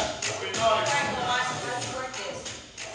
Alright, well, let's work this.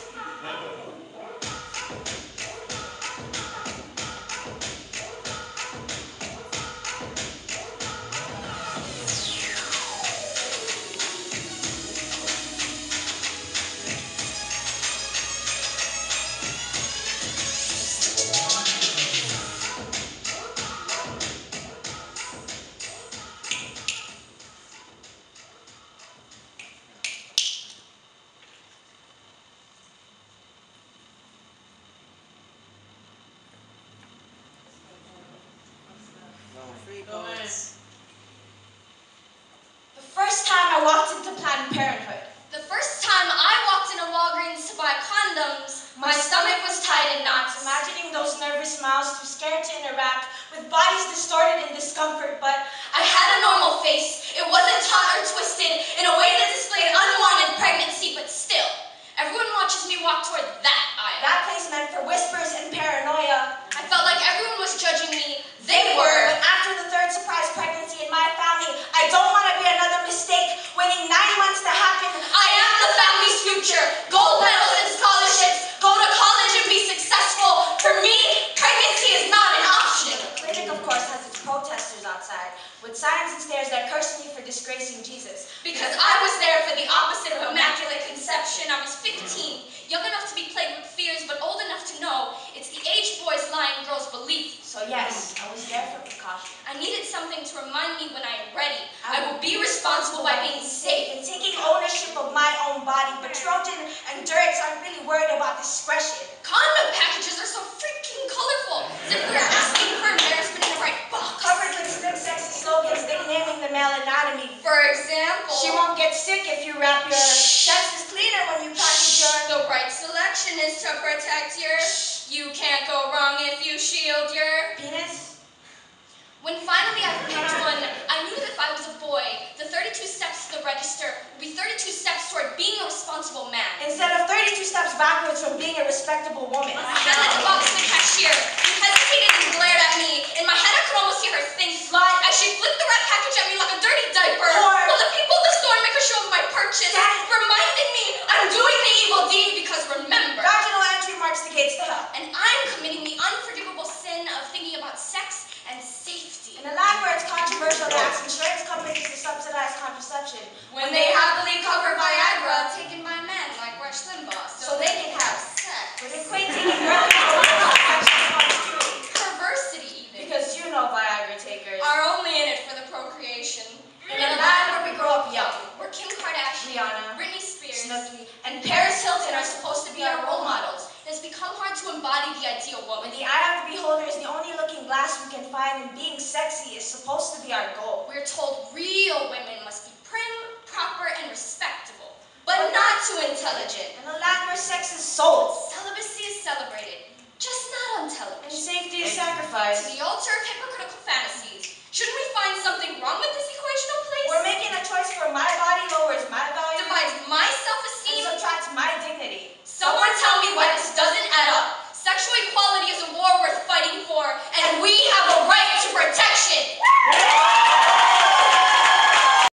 Free poets. The first time I walked into Planned Parenthood, The first time I walked into Walgreens to buy condoms, my stomach was tied in knots. imagining those nervous mouths too scared to interact with bodies distorted in discomfort, but I had a normal face. It wasn't taut or twisted in a way that displayed unwanted pregnancy, but still, everyone watches me walk toward that aisle. that place meant for whispers and paranoia. I felt like everyone was judging me. They They were, were. but after the third surprise pregnancy in my family, I don't want to be another mistake, waiting 9 months to happen. I am the family's future. Gold medals and scholarships. Go to college and be successful. For me, pregnancy is not an option. The clinic, of course, has its protesters outside, with signs and stares that curse me for disgracing Jesus. Because I was there for the opposite of immaculate conception. I was 15, young enough to be plagued with fears, but old enough to know it's the aged boys lie in girls' belief. So yes, I was there for precaution. I needed something to remind me when I am ready. I will be responsible by being safe. In taking ownership of my own body, but Trojan and Durix aren't really worried about discretion. Condom packages are so freaking colorful, as if we are asking for embarrassment in the right box. Covered with slick, sexy slogans nicknaming the male anatomy. For example, She won't get sick if you wrap your sex is cleaner when you package your... the right selection is to protect your. You can't go wrong if you shield your. penis. When finally I picked one, I knew that if I was a boy, the 32 steps to the register would be 32 steps toward being a responsible man. Instead of 32 steps backwards from being a respectable woman. I handed the box to the cashier, who hesitated and glared at me. In my head, I could almost hear her think Slut. as she flipped the red package at me like a dirty diaper. Whore. While the people at the store make a show of my purchase, That- reminding me I'm doing the evil deed because remember, Vaginal entry marks the gates to hell. and I'm committing the unforgivable sin of thinking about sex and safety. In a land where it's controversial to ask insurance companies to subsidize contraception, When they happily cover Viagra taken by men like Rush Limbaugh, so they can have sex. But equate taking early contraception promiscuity. Perversity even. Because you know Viagra takers. Are only in it for the procreation. In a land where we grow up young, Where Kim Kardashian, Rihanna, Britney Spears, Snooki, and Paris Hilton are supposed to be our role models, it has become hard to embody the ideal when woman. the eye of the beholder is the only looking glass we can find, and being sexy is supposed to be our goal. We're told real women must be prim, proper, and respectable, but not too intelligent. In a land where sex is sold, Celibacy is celebrated, just not on and television. safety is To sacrificed, the altar of hypocritical fantasies, shouldn't we find something wrong with this equational place? we're making a choice